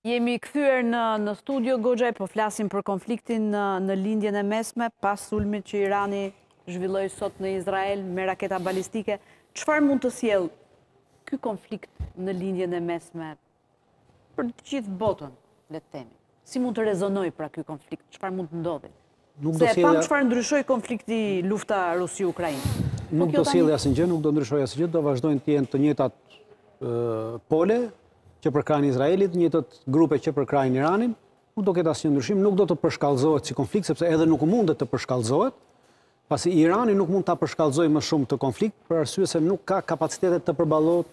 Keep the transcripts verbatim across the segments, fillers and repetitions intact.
Jemi kthyer në, në studio, Goxha, po flasim për konfliktin në, në lindjen e mesme, pas sulmit që Irani zhvilloi sot në Izrael me raketa balistike. Çfarë mund të sjellë ky konflikt në lindjen e mesme për të gjithë botën, le të themi? Si mund të rezonojë pra ky konflikt? Çfarë mund të ndodhi? Se e pam çfarë ndryshoi konflikti, lufta Rusi-Ukrainë. Nuk do sjellë asnjë gjë, nuk do ndryshojë asnjë gjë, do vazhdojnë të jenë të njëjtat pole që përkrajnë Izraelit, njëjtat grupe që përkrajnë Iranin, nuk do ketë asnjë ndryshim, nuk do të përshkallëzohet si konflikt, sepse edhe nuk mundet të përshkallëzohet, pasi Irani nuk mund ta përshkallëzojë më shumë të konflikt, për arsye se nuk ka kapacitetet të përballohet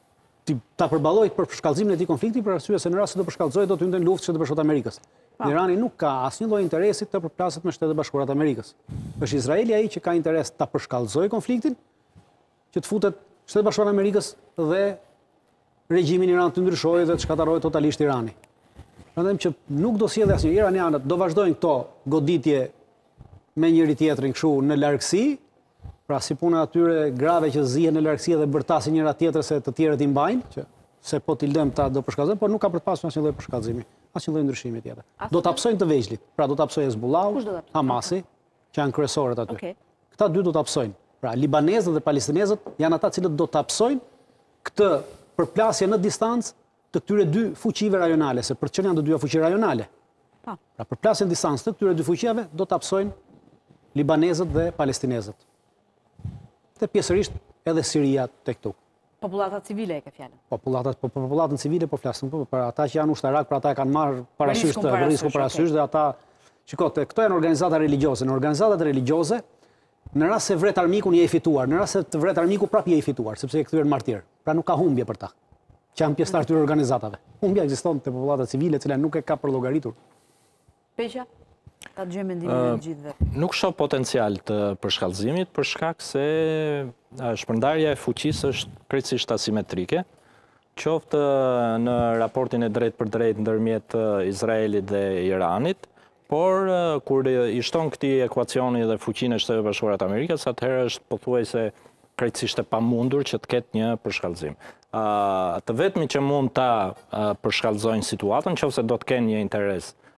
ta përballojë për përshkallëzimin e këtij konflikti, për arsye se në rast se do përshkallëzohet do të hynte në luftë që të bashkuat Amerikës. Irani nuk ka asnjë lloj interesi të përplaset me Shtetet e Bashkuara të Amerikës. Është Izraeli ai që ka interes ta përshkallëzojë konfliktin, që të futet Shtetet e Bashkuara të Amerikës dhe regjimin Iran të ndryshojë dhe të shkatërrojë totalisht Irani. Prandaj që nuk do sjellë asnjë, iranianët do vazhdojnë këto goditje me njëri tjetrin kështu në largësi, pra si puna atyre grave që zihen në largësi dhe bërtasin njëra tjetrën se të tjerët i mbajnë, që se po t'i lëm ta do përshkallëzojnë, por nuk ka për të pasur asnjë lloj përshkallëzimi, asnjë lloj ndryshimi tjetër. Do ta psojnë të vegjëlit, pra do ta psojë Hezbollahu, Hamasi, që janë kryesorët aty. Këta dy do ta psojnë. Pra libanezët dhe palestinezët janë ata cilët do ta psojnë këtë përplasje në distancë të këtyre dy fuqive rajonale, se për çfarë janë të dyja fuqi rajonale. Pra përplasjen në distancë të këtyre dy fuqive do ta psojnë libanezët dhe palestinezët. Dhe pjesërisht edhe Siria tek këtu. Popullata civile e ke fjalën. Popullatat, po popullatën civile po flasim, po për ata që janë ushtarak, për ata e kanë marrë parasysh të rrezikun parasysh dhe ata, shikote, këto janë organizata religjioze. Në organizatat religjioze, në rast se vret armikun je i fituar, në rast se të vret armiku prapë je i fituar, sepse je kthyer martir. Pra nuk ka humbje për ta, që janë pjesëtar të organizatave. Humbja ekziston te popullata civile, e cila nuk e ka për llogaritur. Peqa, ka dëgjoj mendimin e gjithëve. Nuk shoh potencial të përshkallëzimit për shkak se shpërndarja e fuqisë është krejtësisht asimetrike, qoftë në raportin e drejt për drejt ndërmjet Izraelit dhe Iranit, por kur i shton këtij ekuacioni dhe fuqinë e Shtetit Bashkuar të Amerikës, atëherë është pothuajse krejtësisht e pamundur që të ketë një përshkallëzim. Të vetmi që mund ta përshkallëzojnë situatën, nëse do të kenë një interes